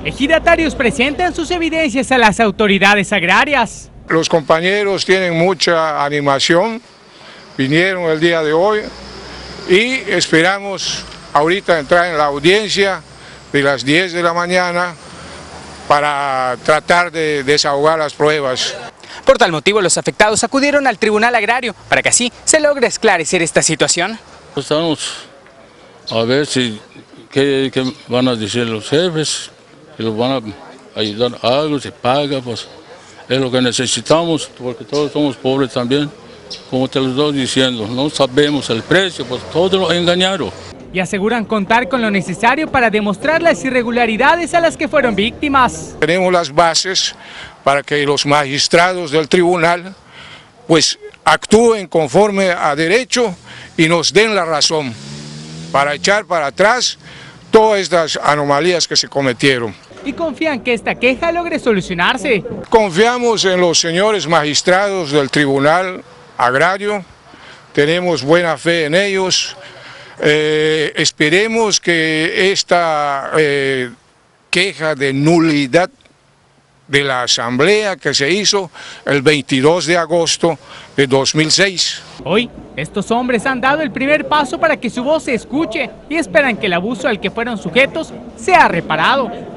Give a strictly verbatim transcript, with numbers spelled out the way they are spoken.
Ejidatarios presentan sus evidencias a las autoridades agrarias. Los compañeros tienen mucha animación, vinieron el día de hoy y esperamos ahorita entrar en la audiencia de las diez de la mañana para tratar de desahogar las pruebas. Por tal motivo, los afectados acudieron al Tribunal Agrario para que así se logre esclarecer esta situación. Estamos a ver si qué, qué van a decir los jefes, que los van a ayudar a algo, se paga, pues es lo que necesitamos, porque todos somos pobres también. Como te lo estoy diciendo, no sabemos el precio, pues todos nos engañaron. Y aseguran contar con lo necesario para demostrar las irregularidades a las que fueron víctimas. Tenemos las bases para que los magistrados del tribunal pues actúen conforme a derecho y nos den la razón para echar para atrás todas estas anomalías que se cometieron. Y confían que esta queja logre solucionarse. Confiamos en los señores magistrados del Tribunal Agrario, tenemos buena fe en ellos. Eh, esperemos que esta eh, queja de nulidad de la asamblea que se hizo el veintidós de agosto de dos mil seis. Hoy, estos hombres han dado el primer paso para que su voz se escuche y esperan que el abuso al que fueron sujetos sea reparado.